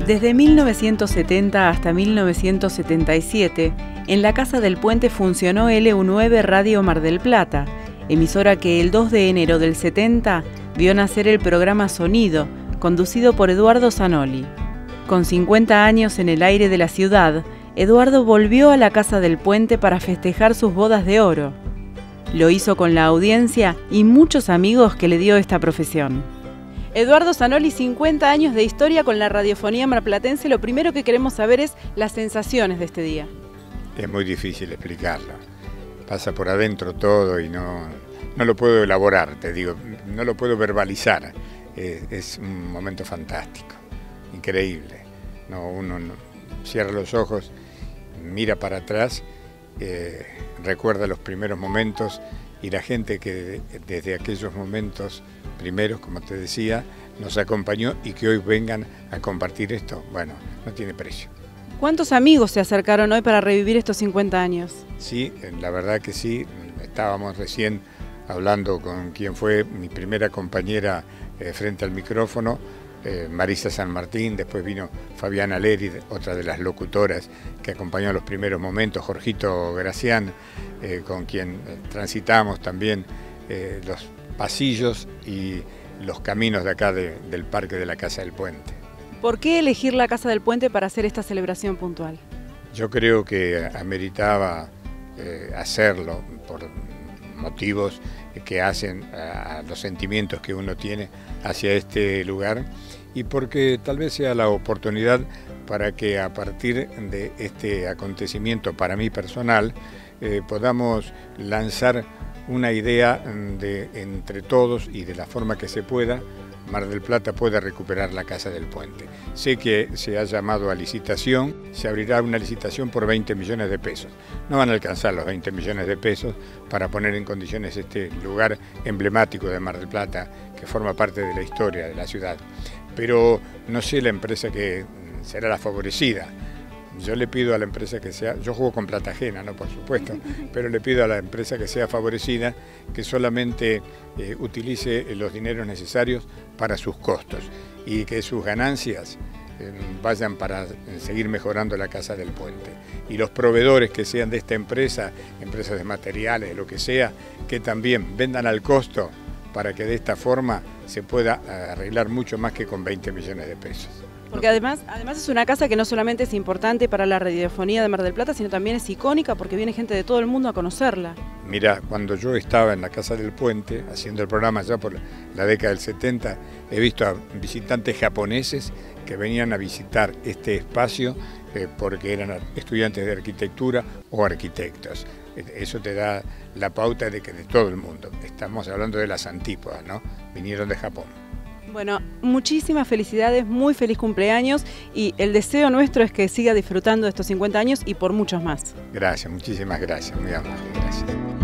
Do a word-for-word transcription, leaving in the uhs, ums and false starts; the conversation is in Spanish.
Desde mil novecientos setenta hasta mil novecientos setenta y siete, en la Casa del Puente funcionó L U nueve Radio Mar del Plata, emisora que el dos de enero del setenta vio nacer el programa Sonido, conducido por Eduardo Zanoli. Con cincuenta años en el aire de la ciudad, Eduardo volvió a la Casa del Puente para festejar sus bodas de oro. Lo hizo con la audiencia y muchos amigos que le dio esta profesión. Eduardo Zanoli, cincuenta años de historia con la radiofonía marplatense. Lo primero que queremos saber es las sensaciones de este día. Es muy difícil explicarlo. Pasa por adentro todo y no, no lo puedo elaborar, te digo, no lo puedo verbalizar. Es, es un momento fantástico, increíble. No, uno no, cierra los ojos, mira para atrás, eh, recuerda los primeros momentos y la gente que desde aquellos momentos primeros, como te decía, nos acompañó y que hoy vengan a compartir esto, bueno, no tiene precio. ¿Cuántos amigos se acercaron hoy para revivir estos cincuenta años? Sí, la verdad que sí, estábamos recién hablando con quien fue mi primera compañera eh, frente al micrófono, eh, Marisa San Martín, después vino Fabiana Leri, otra de las locutoras que acompañó los primeros momentos, Jorgito Gracián, eh, con quien transitamos también eh, los pasillos y los caminos de acá de, del Parque de la Casa del Puente. ¿Por qué elegir la Casa del Puente para hacer esta celebración puntual? Yo creo que ameritaba eh, hacerlo por motivos que hacen a los sentimientos que uno tiene hacia este lugar y porque tal vez sea la oportunidad para que a partir de este acontecimiento para mí personal eh, podamos lanzar una idea de entre todos y de la forma que se pueda, Mar del Plata pueda recuperar la Casa del Puente. Sé que se ha llamado a licitación, se abrirá una licitación por veinte millones de pesos. No van a alcanzar los veinte millones de pesos para poner en condiciones este lugar emblemático de Mar del Plata, que forma parte de la historia de la ciudad. Pero no sé la empresa que será la favorecida. Yo le pido a la empresa que sea, yo juego con plata ajena, ¿no? Por supuesto, pero le pido a la empresa que sea favorecida que solamente eh, utilice los dineros necesarios para sus costos y que sus ganancias eh, vayan para seguir mejorando la Casa del Puente. Y los proveedores que sean de esta empresa, empresas de materiales, lo que sea, que también vendan al costo para que de esta forma se pueda arreglar mucho más que con veinte millones de pesos. Porque además, además es una casa que no solamente es importante para la radiofonía de Mar del Plata, sino también es icónica porque viene gente de todo el mundo a conocerla. Mira, cuando yo estaba en la Casa del Puente, haciendo el programa ya por la década del setenta, he visto a visitantes japoneses que venían a visitar este espacio eh, porque eran estudiantes de arquitectura o arquitectos. Eso te da la pauta de que de todo el mundo, estamos hablando de las antípodas, ¿no? Vinieron de Japón. Bueno, muchísimas felicidades, muy feliz cumpleaños y el deseo nuestro es que siga disfrutando de estos cincuenta años y por muchos más. Gracias, muchísimas gracias, muy amable, gracias.